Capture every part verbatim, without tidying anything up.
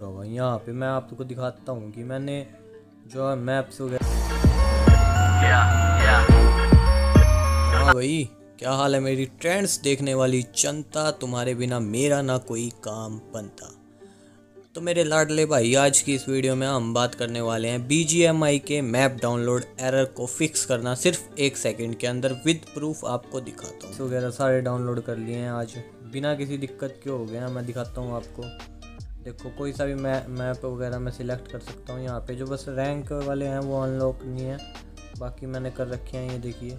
लगा हुआ है। यहाँ पे मैं आपको दिखाता हूँ कि मैंने जो है मैप्स वगैरह। हाँ भाई, क्या हाल है मेरी ट्रेंड्स देखने वाली जनता, तुम्हारे बिना मेरा ना कोई काम बनता। तो मेरे लाडले भाई, आज की इस वीडियो में हम बात करने वाले हैं बी जी एम आई के मैप डाउनलोड एरर को फिक्स करना सिर्फ एक सेकंड के अंदर विद प्रूफ आपको दिखाता हूँ। वगैरह सारे डाउनलोड कर लिए हैं आज बिना किसी दिक्कत के हो गए हैं। मैं दिखाता हूँ आपको। देखो, कोई सा भी मै मैप वगैरह मैं सिलेक्ट कर सकता हूँ। यहाँ पे जो बस रैंक वाले हैं वो अनलॉक नहीं है, बाकी मैंने कर रखे हैं। ये देखिए,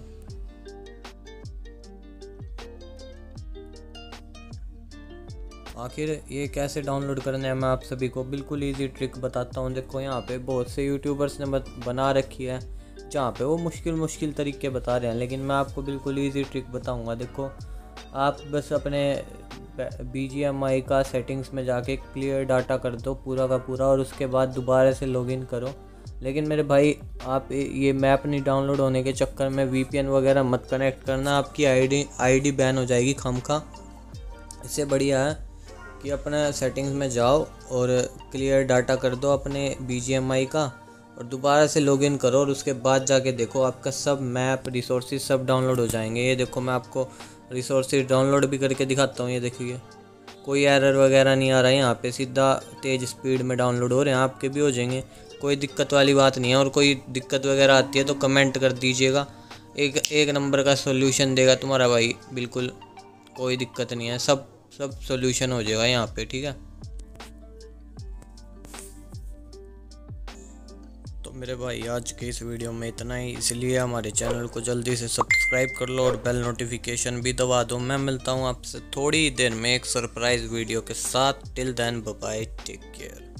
आखिर ये कैसे डाउनलोड करना है मैं आप सभी को बिल्कुल इजी ट्रिक बताता हूँ। देखो, यहाँ पे बहुत से यूट्यूबर्स ने बना रखी है जहाँ पे वो मुश्किल मुश्किल तरीके बता रहे हैं, लेकिन मैं आपको बिल्कुल इजी ट्रिक बताऊँगा। देखो, आप बस अपने बी जी एम आई का सेटिंग्स में जाके क्लियर डाटा कर दो पूरा का पूरा, और उसके बाद दोबारा से लॉगिन करो। लेकिन मेरे भाई, आप ये मैप नहीं डाउनलोड होने के चक्कर में वी पी एन वगैरह मत कनेक्ट करना, आपकी आईडी आईडी बैन हो जाएगी खामखा। इससे बढ़िया है कि अपने सेटिंग्स में जाओ और क्लियर डाटा कर दो अपने बी जी एम आई का, और दोबारा से लॉगिन करो, और उसके बाद जाके देखो आपका सब मैप रिसोर्सेज सब डाउनलोड हो जाएंगे। ये देखो, मैं आपको रिसोर्सेज डाउनलोड भी करके दिखाता हूँ। ये देखिए, कोई एरर वगैरह नहीं आ रहा है। यहाँ पे सीधा तेज़ स्पीड में डाउनलोड हो रहे हैं, आपके भी हो जाएंगे, कोई दिक्कत वाली बात नहीं है। और कोई दिक्कत वगैरह आती है तो कमेंट कर दीजिएगा, एक एक नंबर का सोल्यूशन देगा तुम्हारा भाई। बिल्कुल कोई दिक्कत नहीं है, सब सब सॉल्यूशन हो जाएगा यहाँ पे, ठीक है। तो मेरे भाई, आज के इस वीडियो में इतना ही, इसलिए हमारे चैनल को जल्दी से सब्सक्राइब कर लो और बेल नोटिफिकेशन भी दबा दो। मैं मिलता हूँ आपसे थोड़ी देर में एक सरप्राइज वीडियो के साथ। Till then bye bye, take care.